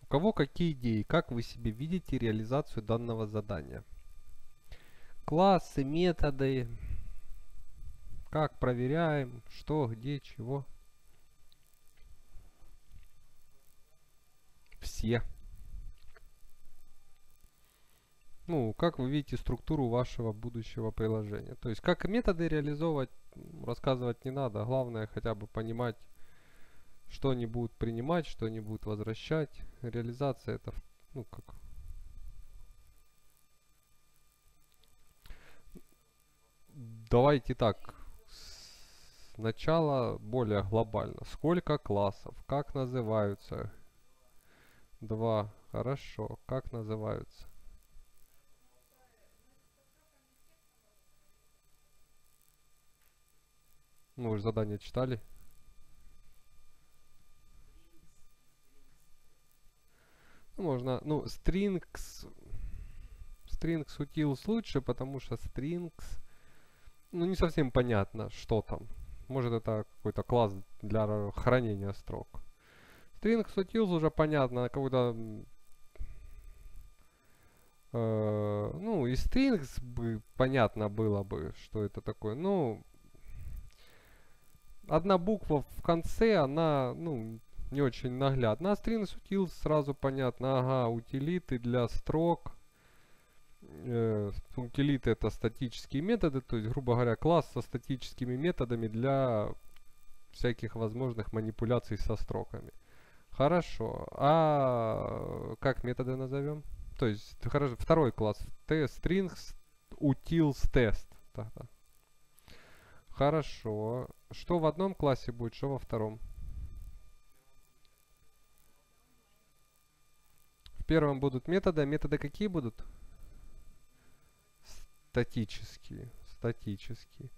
кого какие идеи? Как вы себе видите реализацию данного задания? Классы, методы. Как проверяем? Что, где, чего? Все. Ну, как вы видите структуру вашего будущего приложения? То есть, как методы реализовывать, рассказывать не надо. Главное хотя бы понимать, что они будут принимать, что они будут возвращать. Реализация это, ну, как... Давайте так. Сначала более глобально. Сколько классов? Как называются? Два. Хорошо. Как называются? Ну, вы же задание читали. Ну, можно, ну, strings utils лучше, потому что strings, ну, не совсем понятно, что там. Может, это какой-то класс для хранения строк. Strings utils уже понятно, когда ну, и strings бы понятно было бы, что это такое. Ну, одна буква в конце, она, ну, не очень наглядна. А strings utils сразу понятно. Ага, утилиты для строк. Утилиты это статические методы, то есть, грубо говоря, класс со статическими методами для всяких возможных манипуляций со строками. Хорошо. А как методы назовем? То есть, хорошо, второй класс. Strings utils test. Тогда. Хорошо. Что в одном классе будет, что во втором? В первом будут методы. А методы какие будут? Статические. Статические.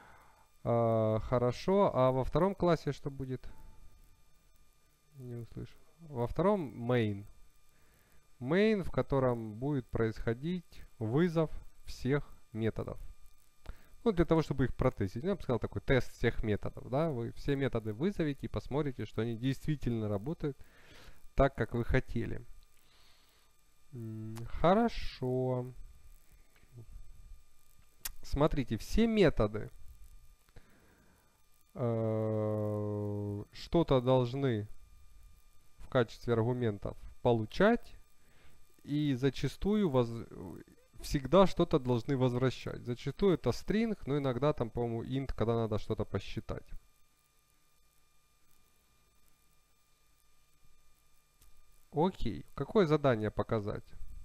Хорошо. А во втором классе что будет? Не услышу. Во втором main. Main, в котором будет происходить вызов всех методов. Ну, для того, чтобы их протестить. Я бы сказал такой тест всех методов. Да? Вы все методы вызовите и посмотрите, что они действительно работают так, как вы хотели. Хорошо. Смотрите, все методы что-то должны в качестве аргументов получать и зачастую всегда что-то должны возвращать. Зачастую это string, но иногда там, по-моему, int, когда надо что-то посчитать. Окей. Какое задание показать?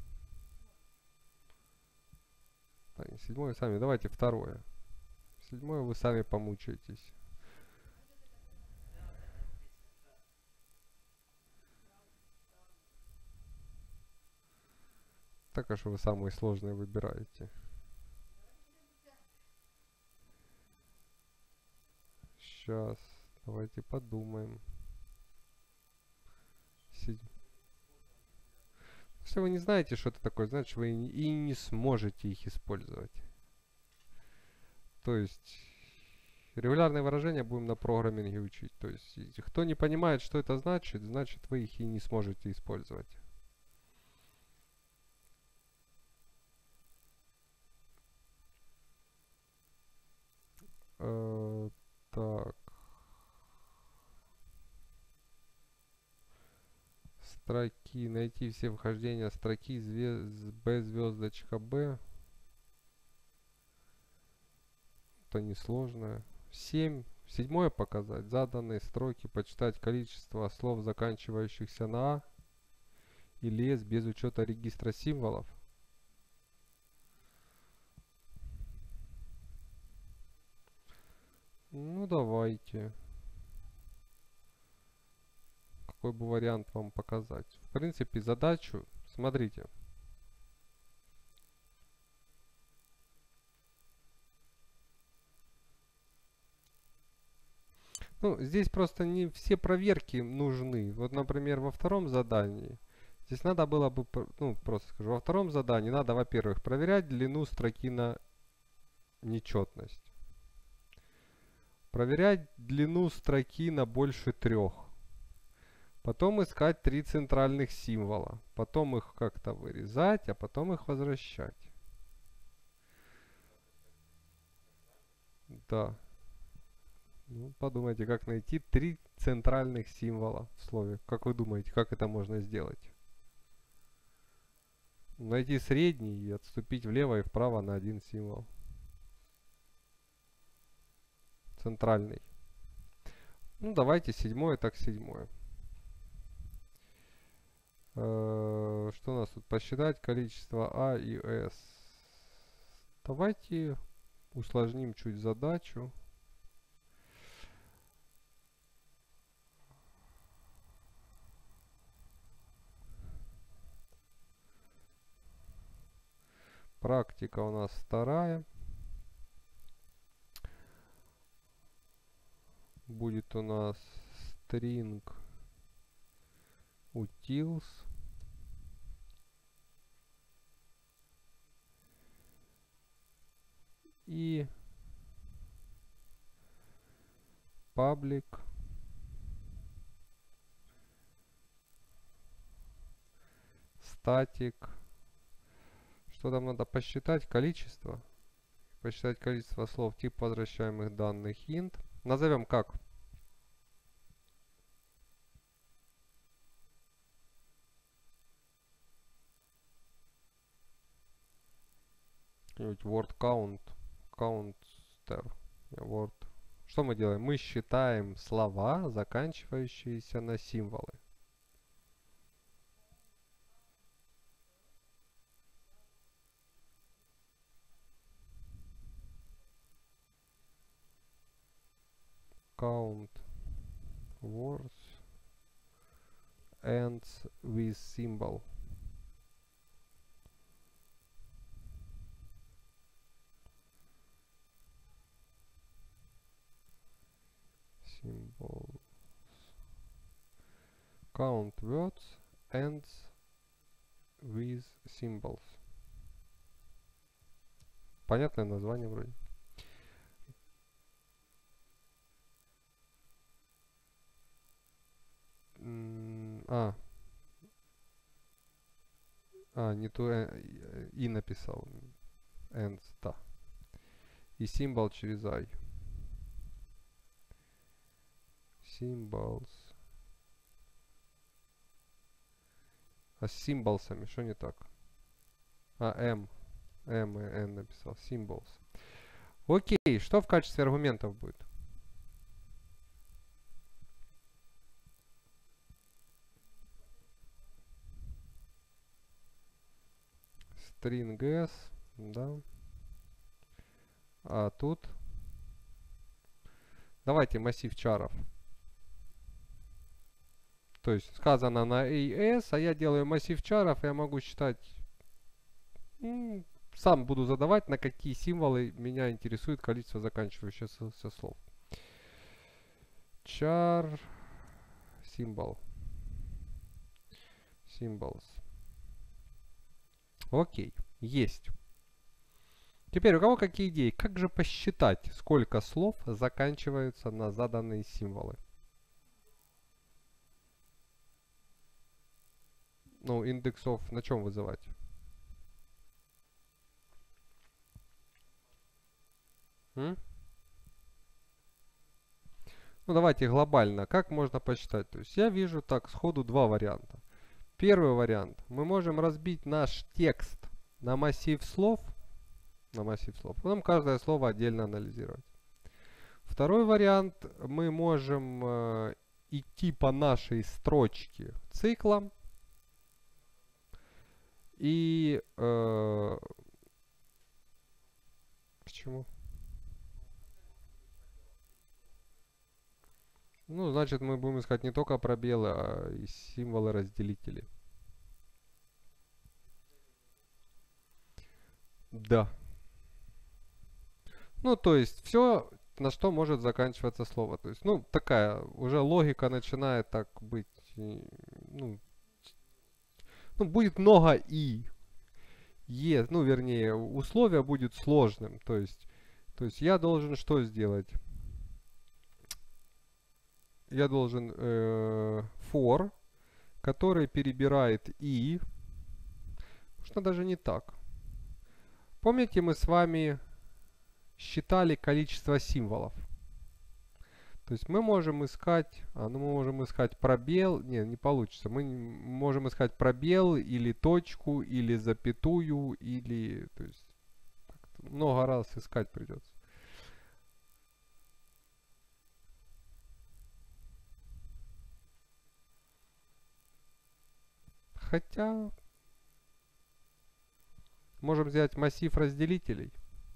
Седьмое сами. Давайте второе. Седьмое вы сами помучаетесь. Так а что вы самые сложные выбираете? Сейчас. Давайте подумаем. Если вы не знаете, что это такое, значит вы и не сможете их использовать. То есть регулярные выражения будем на программинге учить. То есть кто не понимает, что это значит, значит вы их и не сможете использовать. Так. Строки. Найти все вхождения строки B звездочка B. Это несложное. 7. Седьмое показать. Заданные строки. Почитать количество слов, заканчивающихся на А или С без учета регистра символов. Ну давайте. Какой бы вариант вам показать? В принципе, задачу, смотрите. Ну, здесь просто не все проверки нужны. Вот, например, во втором задании. Здесь надо было бы, ну, просто скажу, во втором задании надо, во-первых, проверять длину строки на нечетность. Проверять длину строки на больше 3. Потом искать 3 центральных символа. Потом их как-то вырезать, а потом их возвращать. Да. Ну, подумайте, как найти 3 центральных символа в слове. Как вы думаете, как это можно сделать? Найти средний и отступить влево и вправо на один символ. Центральный. Ну, давайте седьмое, так седьмое. Что у нас тут? Посчитать количество А и С. Давайте усложним чуть задачу. Практика у нас вторая. Будет у нас string utils. И public static. Что там надо посчитать? Количество. Посчитать количество слов, тип возвращаемых данных int. Назовем как? Word count. Counter. Word. Что мы делаем? Мы считаем слова, заканчивающиеся на символы. Count words ends with symbol. Symbols. Count words ends with symbols. Понятное название вроде. Не то и написал. Ends, да. И символ через I. Symbols. А с символсами что не так? M и N написал. Symbols. Окей, что в качестве аргументов будет? String s, да. А тут давайте массив чаров. То есть сказано на AS, а я делаю массив чаров, я могу считать, сам буду задавать, на какие символы меня интересует количество заканчивающихся слов. Char symbol. Symbols. Окей, есть. Теперь у кого какие идеи? Как же посчитать, сколько слов заканчиваются на заданные символы? Ну, индексов на чем вызывать? Ну, давайте глобально. Как можно посчитать? То есть я вижу так сходу два варианта. Первый вариант. Мы можем разбить наш текст на массив слов. Потом каждое слово отдельно анализировать. Второй вариант. Мы можем идти по нашей строчке циклом. И... почему? Ну, значит, мы будем искать не только пробелы, а и символы-разделители. Да. Ну, то есть, все, на что может заканчиваться слово. То есть, ну, такая уже логика начинает так быть, ну, будет много и. Ну, вернее, условие будет сложным. То есть я должен что сделать? я должен for, который перебирает и. Что даже не так. Помните, мы с вами считали количество символов. То есть мы можем искать, мы можем искать пробел, не получится. Мы можем искать пробел или точку, или запятую, или, то есть много раз искать придется. Хотя можем взять массив разделителей.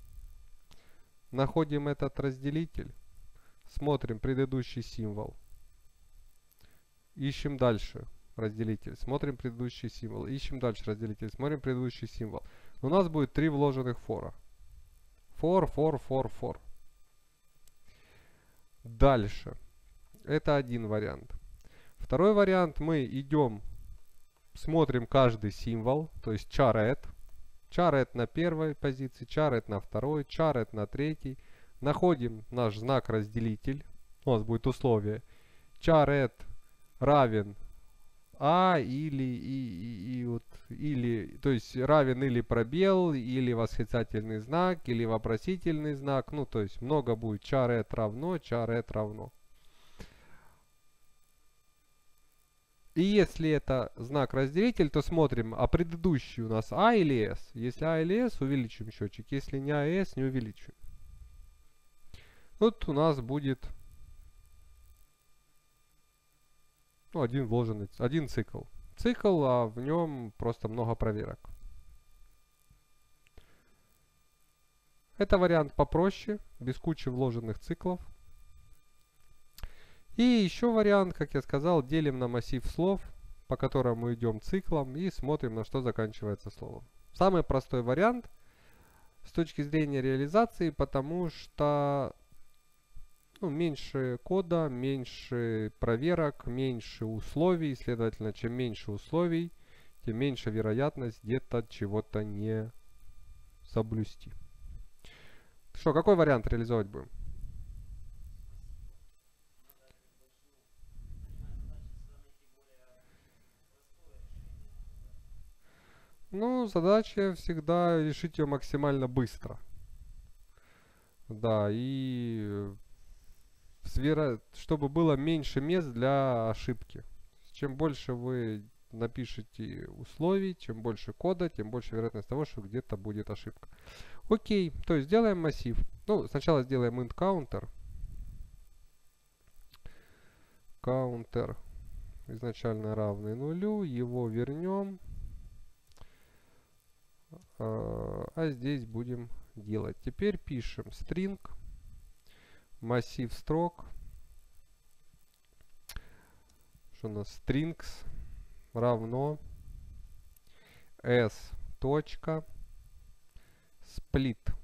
Находим этот разделитель. Смотрим предыдущий символ. Ищем дальше разделитель. Смотрим предыдущий символ. Ищем дальше разделитель. Смотрим предыдущий символ. У нас будет 3 вложенных фора. For. Дальше. Это один вариант. Второй вариант. Мы идем, смотрим каждый символ. То есть char_add. Char_add на первой позиции, char_add на второй, char_add на третьей. Находим наш знак разделитель. У нас будет условие. Char_add равен или, то есть равен или пробел, или восклицательный знак, или вопросительный знак. Ну, то есть много будет char_add равно. И если это знак разделитель, то смотрим, а предыдущий у нас А или С. Если А или С, увеличим счетчик. Если не А и С, не увеличим. Вот у нас будет один цикл. Цикл, а в нем просто много проверок. Это вариант попроще, без кучи вложенных циклов. И еще вариант, как я сказал, делим на массив слов, по которому идем циклом и смотрим, на что заканчивается слово. Самый простой вариант с точки зрения реализации, потому что меньше кода, меньше проверок, меньше условий. Следовательно, чем меньше условий, тем меньше вероятность где-то чего-то не соблюсти. Что, какой вариант реализовать будем? Задача всегда решить ее максимально быстро. Да, и чтобы было меньше мест для ошибки. Чем больше вы напишите условий, чем больше кода, тем больше вероятность того, что где-то будет ошибка. Окей, то есть сделаем массив. Сначала сделаем int counter. Counter изначально равный нулю, его вернем. А здесь будем делать. Теперь пишем string, массив строк. Что у нас? Strings равно s точка split.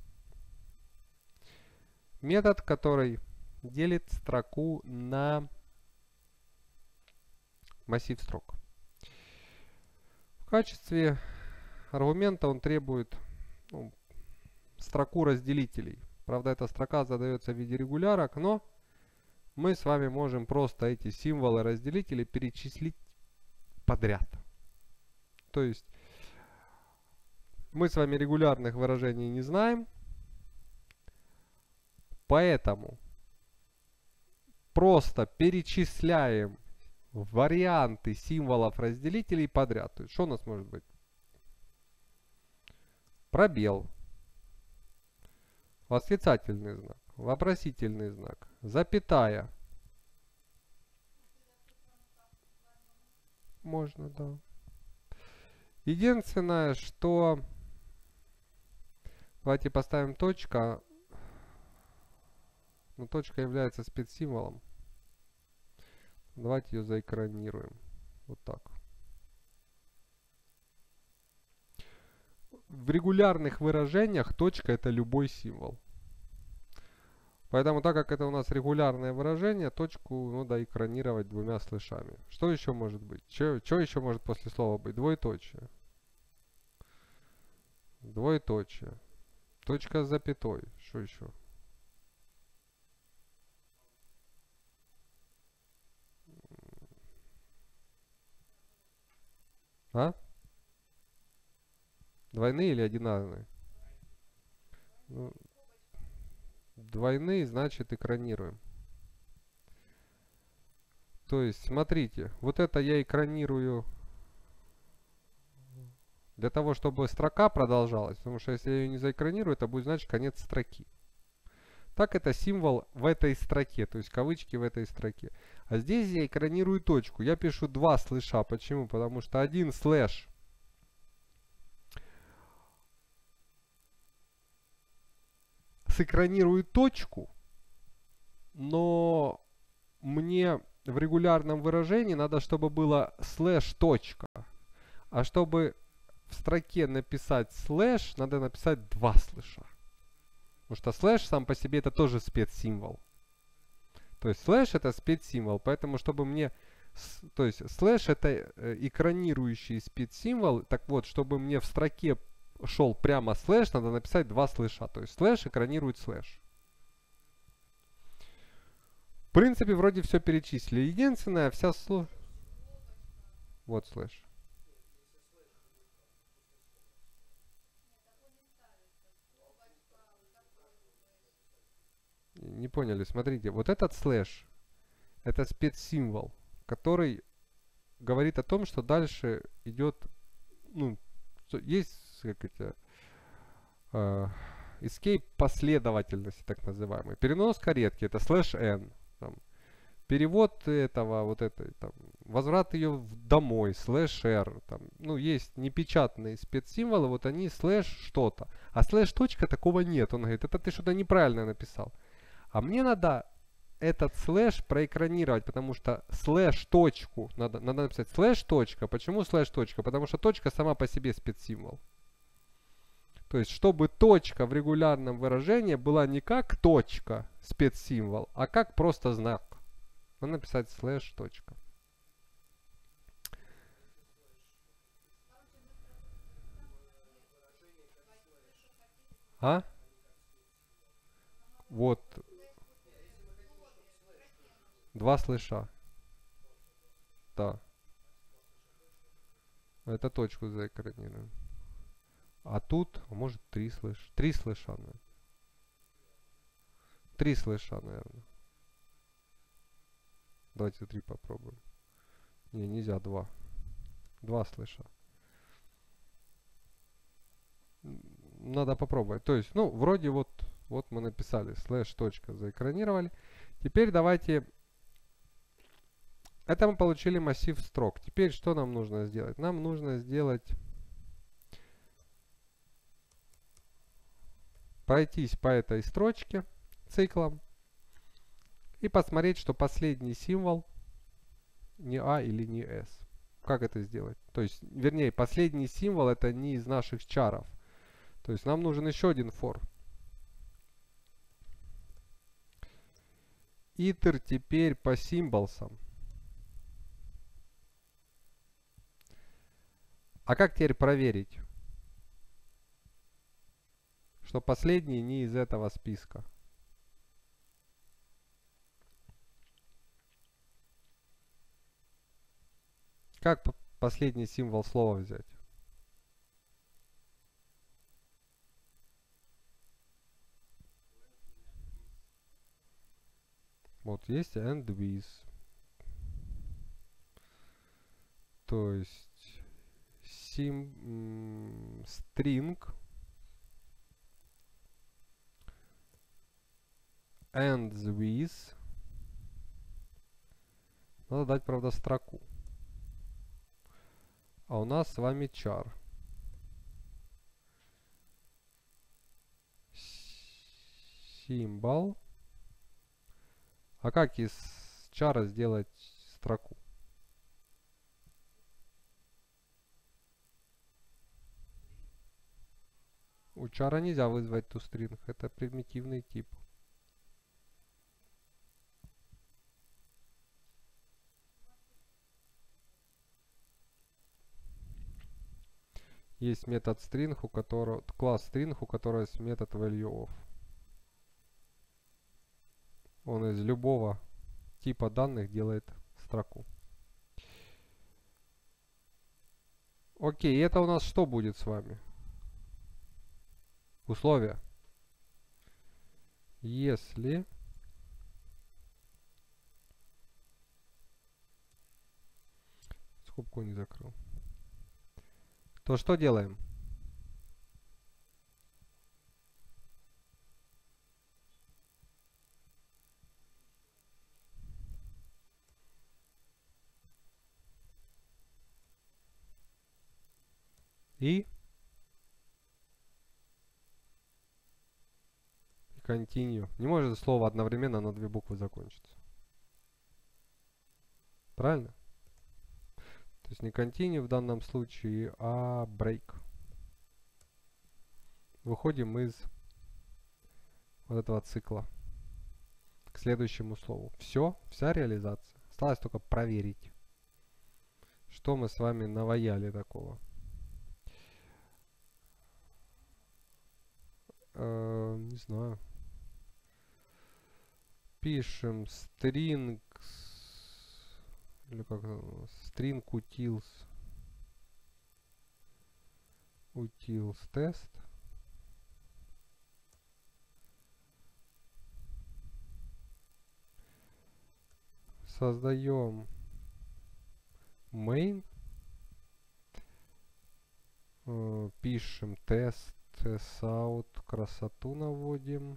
Метод, который делит строку на массив строк. В качестве аргумента он требует строку разделителей. Правда, эта строка задается в виде регулярок, но мы с вами можем просто эти символы разделителей перечислить подряд. То есть мы с вами регулярных выражений не знаем, поэтому просто перечисляем варианты символов разделителей подряд. То есть что у нас может быть? Пробел, восклицательный знак, вопросительный знак, запятая. Можно, да. Единственное, что... Давайте поставим точка. Но точка является спецсимволом. Давайте ее заэкранируем. Вот так. В регулярных выражениях точка это любой символ. Поэтому, так как это у нас регулярное выражение, точку надо экранировать двумя слэшами. Что еще может быть? Что еще может после слова быть? Двоеточие. Двоеточие. Точка с запятой. Что еще? А? Двойные или одинарные? Ну, двойные, значит, экранируем. То есть, смотрите, вот это я экранирую для того, чтобы строка продолжалась. Потому что если я ее не заэкранирую, это будет значить конец строки. Так это символ в этой строке, то есть кавычки в этой строке. А здесь я экранирую точку. Я пишу два слэша. Почему? Потому что один слэш сэкранирует точку, но мне в регулярном выражении надо, чтобы было слэш точка. А чтобы в строке написать слэш, надо написать два слэша. Потому что слэш сам по себе это тоже спецсимвол. То есть слэш это спецсимвол, поэтому чтобы мне... То есть слэш это экранирующий спецсимвол. Так вот, чтобы мне в строке шел прямо слэш, надо написать два слэша. То есть слэш экранирует слэш. В принципе, вроде все перечислили. Единственное, вся слово... Вот слэш. Не поняли, смотрите, вот этот слэш, это спецсимвол, который говорит о том, что дальше идет, ну, есть как это, escape последовательности, так называемый. Перенос каретки, это слэш n. Там, перевод этого, вот этой, там, возврат ее домой, слэш r. Там, ну, есть непечатные спецсимволы, вот они слэш что-то. А слэш точка такого нет. Он говорит, это ты что-то неправильно написал. А мне надо этот слэш проэкранировать, потому что слэш точку, надо написать слэш точка. Почему слэш точка? Потому что точка сама по себе спецсимвол. То есть, чтобы точка в регулярном выражении была не как точка, спецсимвол, а как просто знак. Надо написать слэш точка. А? Вот. Два слэша. Да. Это точку заэкранируем. А тут, может, три слэша. Три слэша, наверное. Три слэша, наверное. Давайте три попробуем. Не, нельзя два. Два слэша. Надо попробовать. То есть, ну, вроде вот мы написали слэш точка заэкранировали. Теперь давайте... Это мы получили массив строк. Теперь что нам нужно сделать? Нам нужно сделать... Пройтись по этой строчке циклом и посмотреть, что последний символ не А или не С. Как это сделать? То есть, вернее, последний символ это не из наших чаров. То есть нам нужен еще один for. Итер теперь по символсам. А как теперь проверить, что последний не из этого списка? Как последний символ слова взять? Вот есть and with. То есть string ends with. Надо дать, правда, строку. А у нас с вами char. Symbol. А как из char сделать строку? У char нельзя вызвать toString. Это примитивный тип. Есть метод string, у которого класс string, у которого есть метод valueOf. Он из любого типа данных делает строку. Окей, это у нас что будет с вами? Условия. Если скобку не закрыл, то что делаем? И continue. Не может слово одновременно на две буквы закончиться. Правильно? То есть не continue в данном случае, а break. Выходим из вот этого цикла к следующему слову. Все, вся реализация. Осталось только проверить, что мы с вами наваяли такого. Не знаю. Пишем string, или как string utils тест. Создаем main, пишем тест, out, красоту наводим.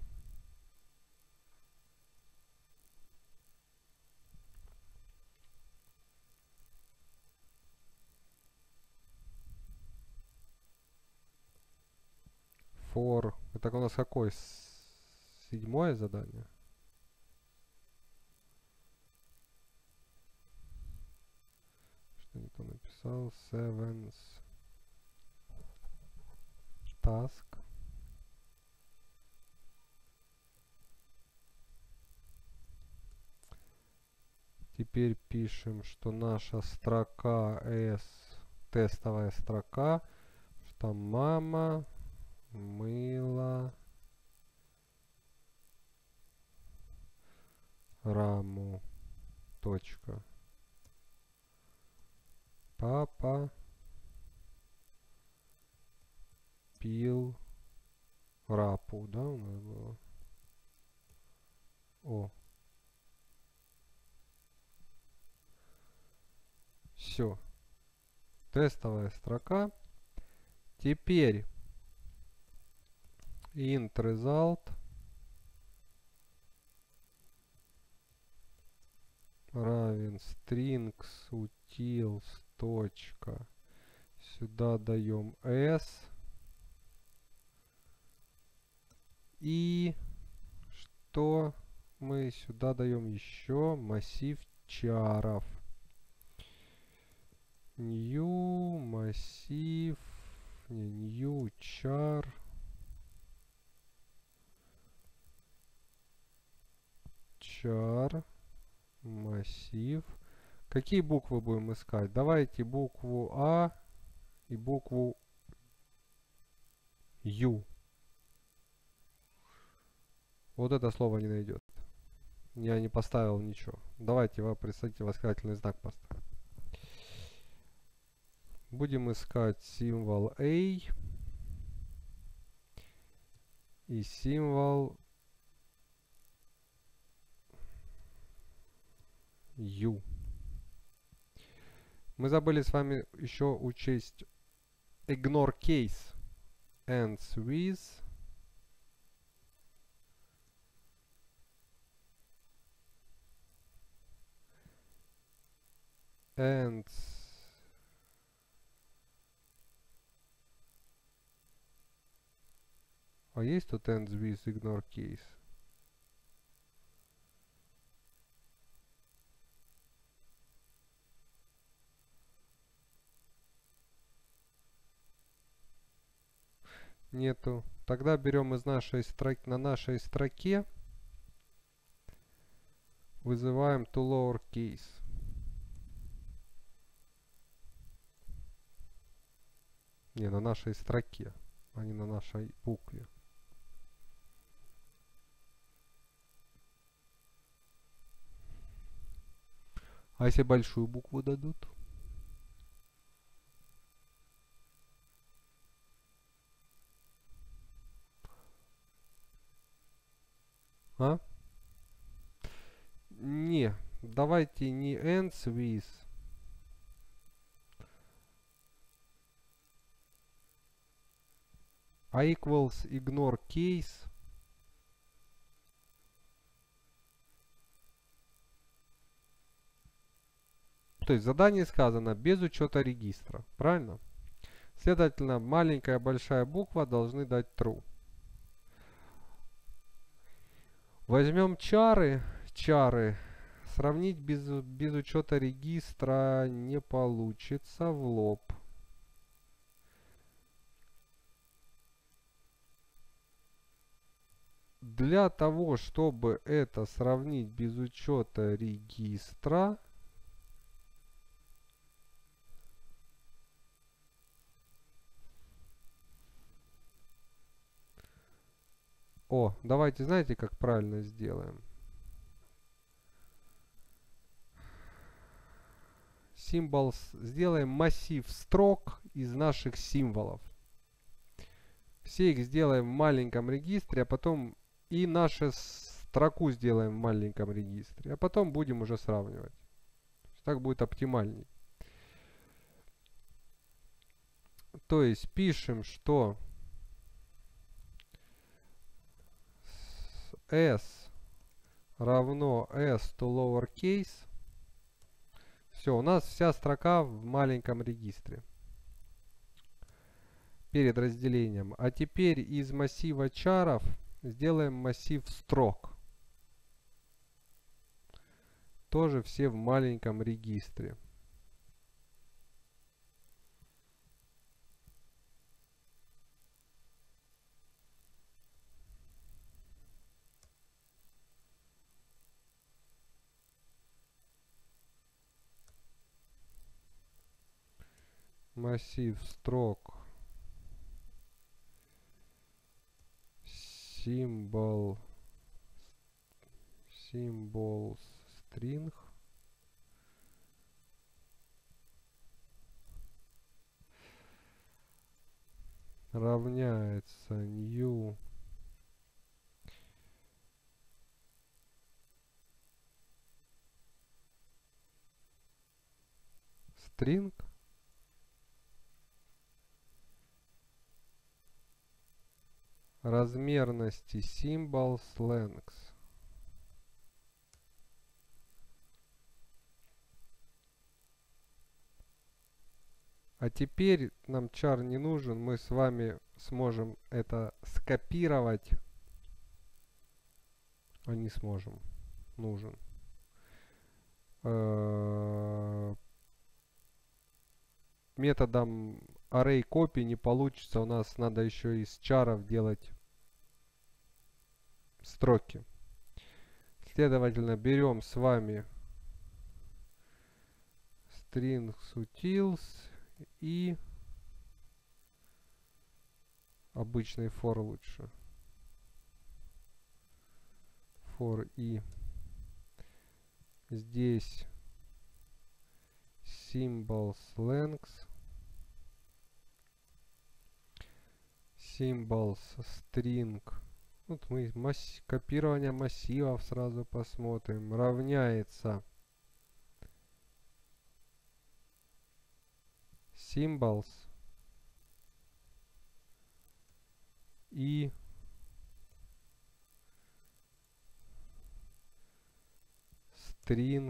For, это у нас какое? Седьмое задание? Что не то написал? Seventh task. Теперь пишем, что наша строка S, тестовая строка, что там мама мыла раму. Точка. Папа пил рапу, да, у нас было? О. Все. Тестовая строка. Теперь int result равен strings utils точка. Сюда даем s. И что мы сюда даем еще? Массив чаров. New массив, не, new char. Char массив. Какие буквы будем искать? Давайте букву А и букву Ю. Вот это слово не найдет. Я не поставил ничего. Давайте вы представьте восклицательный знак поставим. Будем искать символ A и символ U. Мы забыли с вами еще учесть ignore case ends with ends а есть тут ends with ignore case? Нету. Тогда берем из нашей строки, на нашей строке вызываем to lower case. Не, на нашей строке, а не на нашей букве. А если большую букву дадут? А? Не, давайте не ends with. А equals ignore case. То есть задание сказано без учета регистра. Правильно? Следовательно, маленькая и большая буква должны дать true. Возьмем чары. Чары. Сравнить без учета регистра не получится в лоб. Для того, чтобы это сравнить без учета регистра, давайте, знаете, как правильно сделаем? Symbols, сделаем массив строк из наших символов. Все их сделаем в маленьком регистре, а потом и нашу строку сделаем в маленьком регистре, а потом будем уже сравнивать. Так будет оптимальней. То есть пишем, что s равно s to lowercase. Все, у нас вся строка в маленьком регистре перед разделением. А теперь из массива чаров сделаем массив строк. Тоже все в маленьком регистре. Массив строк symbols string равняется new string размерности symbols length. А теперь нам char не нужен, мы с вами сможем это скопировать, а не сможем, нужен. Методом array copy не получится, у нас надо еще из чаров делать строки. Следовательно, берем с вами string utils и обычный for лучше. For и здесь symbols length, symbols string. Вот мы копирование массивов сразу посмотрим. Равняется symbols и string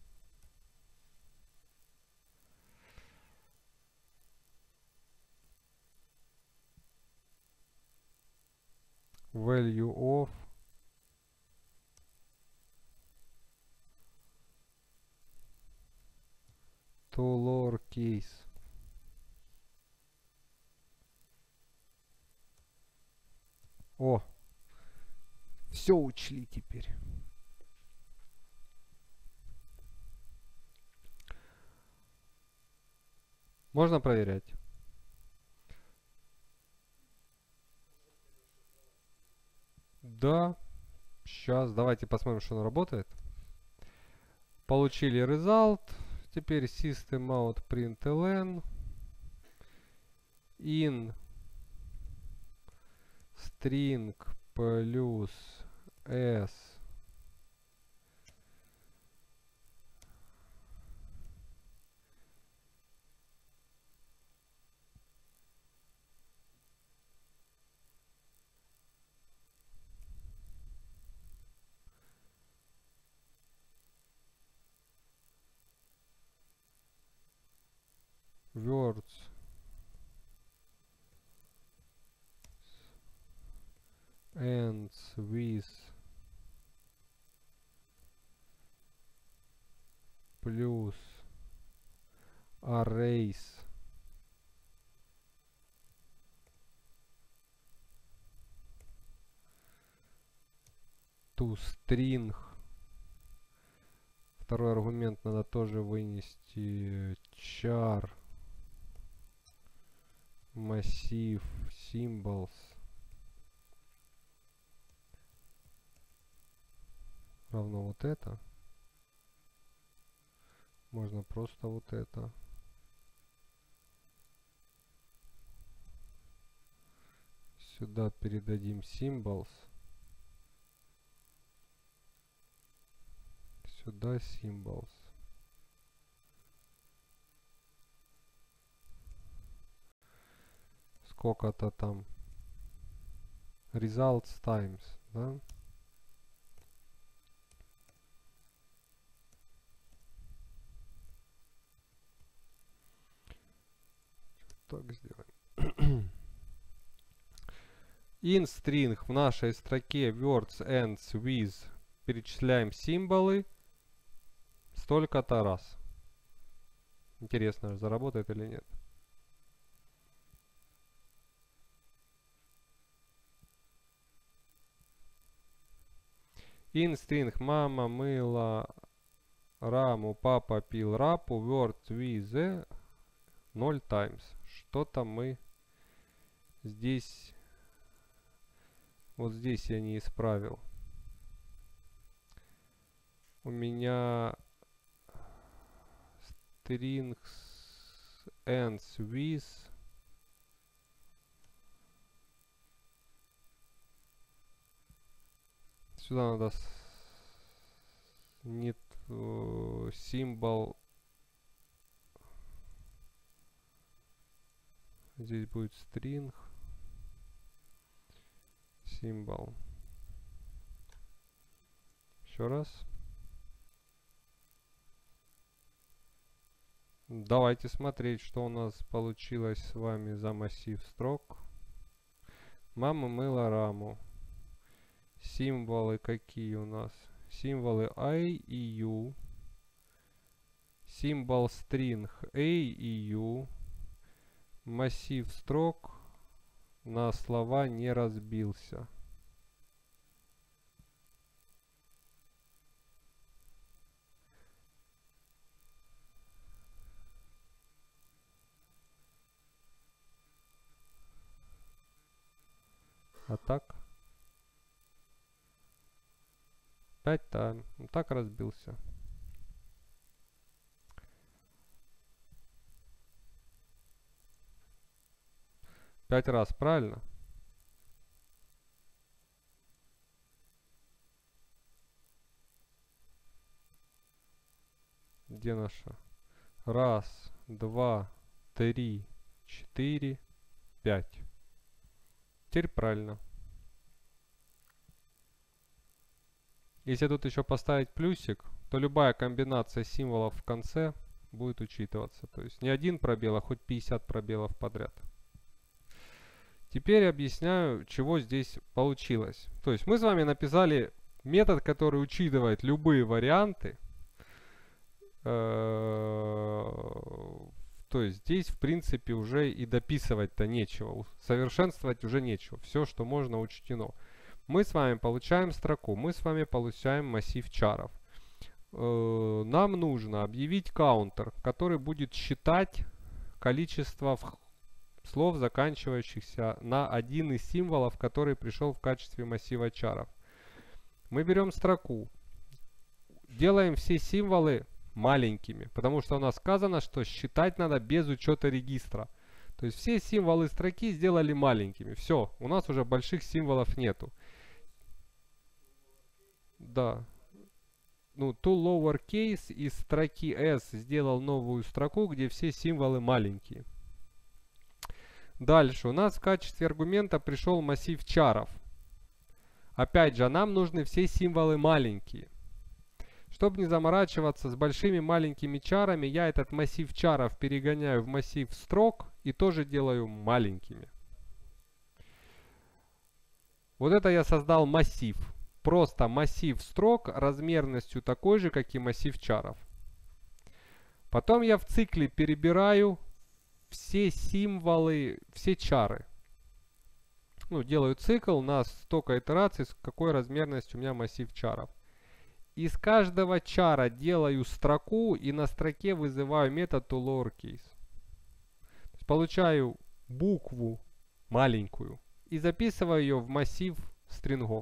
value of to lowercase. Все учли теперь. Можно проверять? Да. Сейчас давайте посмотрим, что он работает. Получили result. Теперь system out println in string плюс S words ends with плюс arrays to string. Второй аргумент надо тоже вынести char массив symbols равно вот это. Можно просто вот это. Сюда передадим symbols. Сюда symbols. Сколько-то там. Results times, да? Так сделаем. In string в нашей строке words ends with перечисляем символы столько-то раз. Интересно, заработает или нет. In string мама мыла раму, папа пил рапу, words with 0 times. Что-то мы здесь, вот здесь я не исправил. У меня strings ends with сюда надо нет символ. Здесь будет string символ. Еще раз. Давайте смотреть, что у нас получилось с вами за массив строк. Мама мыла раму. Символы какие у нас? Символы I и U. Символ string A и U. Массив строк на слова не разбился. А так? 5 тайм. Так разбился. Пять раз, правильно? Где наша? Раз, два, три, четыре, 5. Теперь правильно. Если тут еще поставить плюсик, то любая комбинация символов в конце будет учитываться. То есть не один пробел, а хоть 50 пробелов подряд. Теперь объясняю, чего здесь получилось. То есть мы с вами написали метод, который учитывает любые варианты. То есть здесь, в принципе, уже и дописывать-то нечего. Совершенствовать уже нечего. Все, что можно, учтено. Мы с вами получаем строку. Мы с вами получаем массив чаров. Нам нужно объявить каунтер, который будет считать количество слов, заканчивающихся на один из символов, который пришел в качестве массива чаров. Мы берем строку, делаем все символы маленькими, потому что у нас сказано, что считать надо без учета регистра. То есть все символы строки сделали маленькими. Все, у нас уже больших символов нету. Да. Ну, to lowercase из строки s сделал новую строку, где все символы маленькие. Дальше у нас в качестве аргумента пришел массив чаров. Опять же, нам нужны все символы маленькие. Чтобы не заморачиваться с большими маленькими чарами, я этот массив чаров перегоняю в массив строк и тоже делаю маленькими. Вот это я создал массив. Просто массив строк размерностью такой же, как и массив чаров. Потом я в цикле перебираю все символы, все чары. Ну, делаю цикл на столько итераций, с какой размерностью у меня массив чаров. Из каждого чара делаю строку и на строке вызываю метод toLowerCase. Получаю букву маленькую и записываю ее в массив стрингов.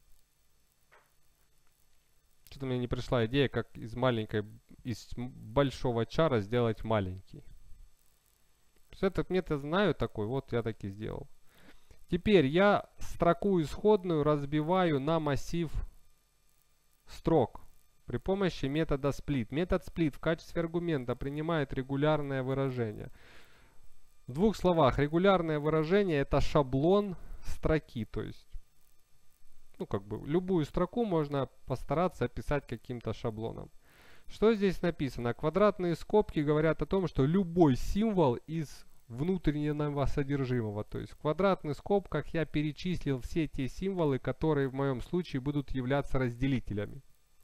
Что-то мне не пришла идея, как из большого чара сделать маленький. Этот метод знаю такой, вот я так и сделал. Теперь я строку исходную разбиваю на массив строк при помощи метода split. Метод split в качестве аргумента принимает регулярное выражение. В двух словах, регулярное выражение это шаблон строки, то есть ну, как бы, любую строку можно постараться описать каким-то шаблоном. Что здесь написано? Квадратные скобки говорят о том, что любой символ из внутреннего содержимого. То есть в квадратных скобках я перечислил все те символы, которые в моем случае будут являться разделителями.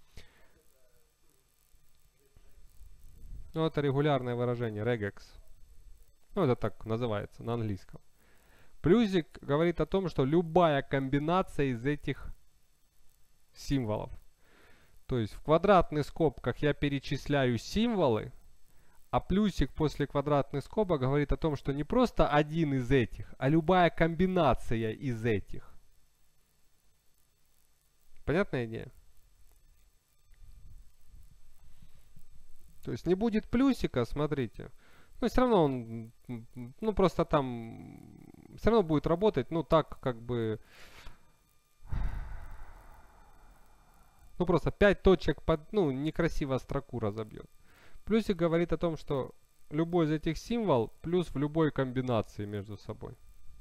Ну, это регулярное выражение, regex. Ну, это так называется на английском. Плюсик говорит о том, что любая комбинация из этих символов. То есть в квадратных скобках я перечисляю символы, а плюсик после квадратных скобок говорит о том, что не просто один из этих, а любая комбинация из этих. Понятная идея? То есть не будет плюсика, смотрите. Но все равно он, ну просто там, все равно будет работать, ну так как бы, ну просто 5 точек под, ну некрасиво строку разобьет. Плюсик говорит о том, что любой из этих символов плюс в любой комбинации между собой.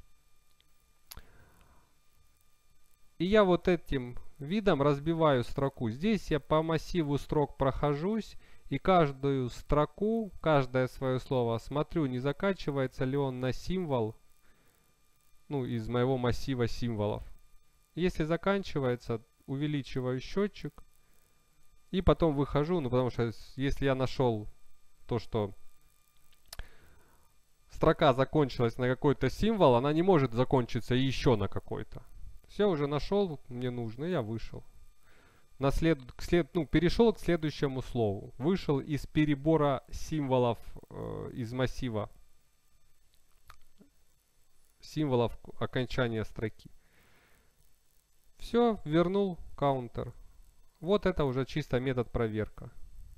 И я вот этим видом разбиваю строку. Здесь я по массиву строк прохожусь. И каждую строку, каждое свое слово смотрю, не заканчивается ли он на символ, ну, из моего массива символов. Если заканчивается, увеличиваю счетчик. И потом выхожу, ну, потому что если я нашел то, что строка закончилась на какой-то символ, она не может закончиться еще на какой-то. Все, уже нашел, мне нужно, я вышел. Перешел к следующему слову. Вышел из перебора символов из массива символов окончания строки. Все, вернул каунтер. Вот это уже чисто метод проверка.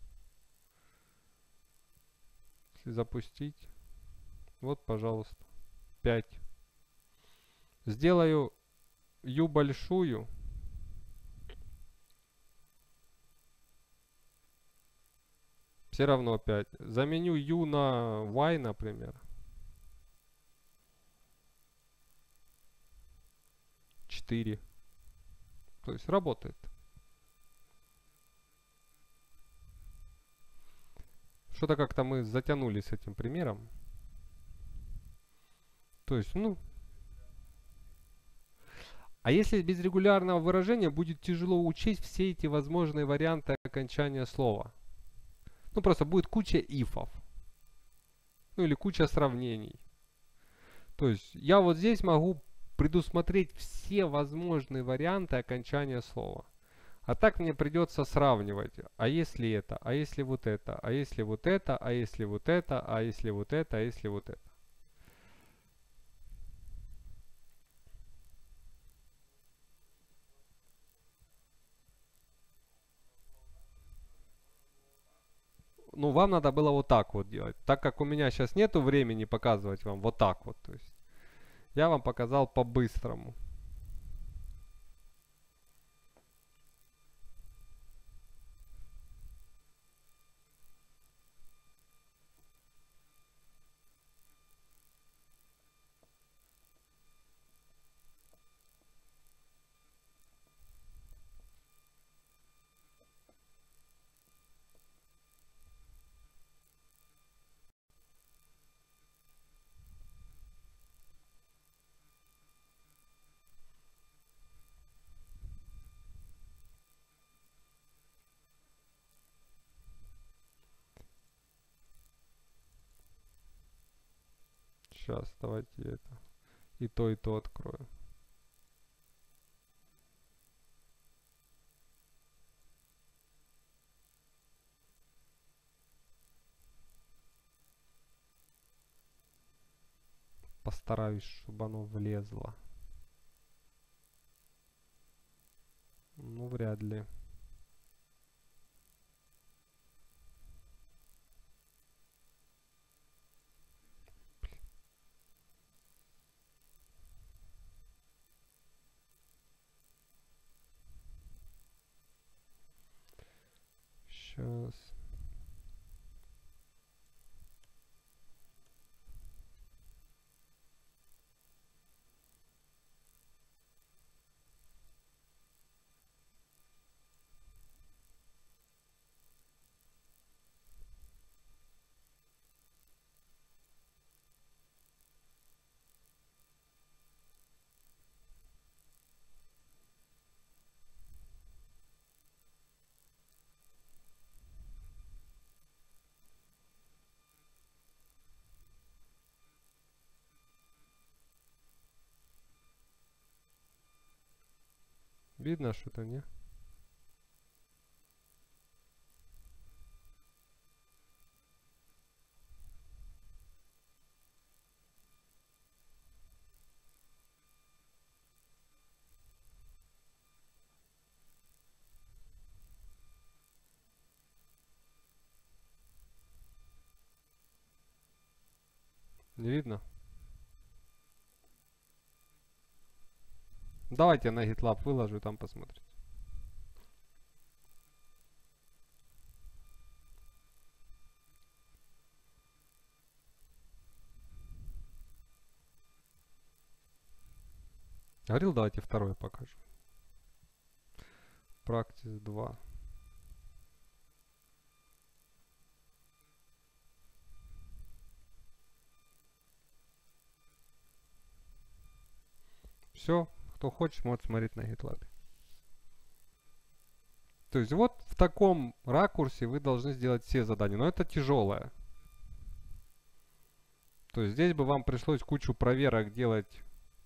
Если запустить. Вот, пожалуйста. 5. Сделаю U большую. Все равно 5. Заменю U на Y, например. 4. То есть работает. Что-то как-то мы затянули с этим примером. То есть, ну... А если без регулярного выражения будет тяжело учесть все эти возможные варианты окончания слова? Ну, просто будет куча ифов. Ну, или куча сравнений. То есть, я вот здесь могу предусмотреть все возможные варианты окончания слова. А так мне придется сравнивать. А если это? А если вот это? А если вот это? А если вот это? А если вот это? А если вот это? Ну, вам надо было вот так вот делать. Так как у меня сейчас нету времени показывать вам вот так вот. То есть я вам показал по-быстрому. Сейчас, давайте это. И то открою. Постараюсь, чтобы оно влезло. Ну, вряд ли. Сейчас. Видно что-то, не? Не видно? Давайте на GitLab выложу, там посмотрите. Говорил, давайте второй покажу. Practice 2. Все, кто хочет, может смотреть на GitLab. То есть вот в таком ракурсе вы должны сделать все задания. Но это тяжелое. То есть здесь бы вам пришлось кучу проверок делать.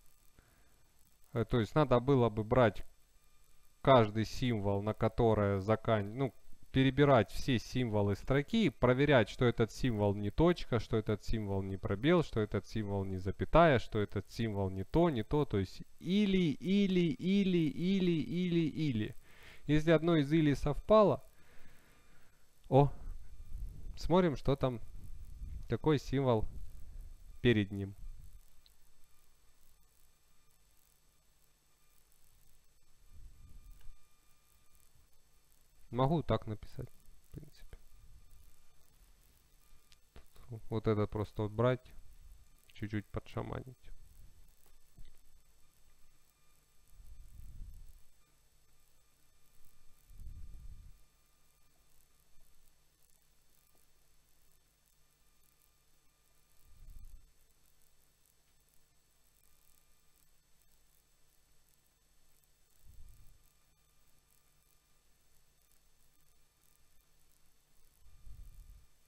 То есть надо было бы брать каждый символ, на которое ну, перебирать все символы строки, проверять, что этот символ не точка, что этот символ не пробел, что этот символ не запятая, что этот символ не то, не то. То есть или. Если одно из или совпало, смотрим, что там, какой символ перед ним. Могу так написать, в принципе. Вот это просто вот брать, чуть-чуть подшаманить.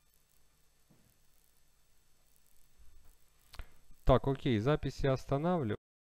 Так, окей, запись я останавливаю.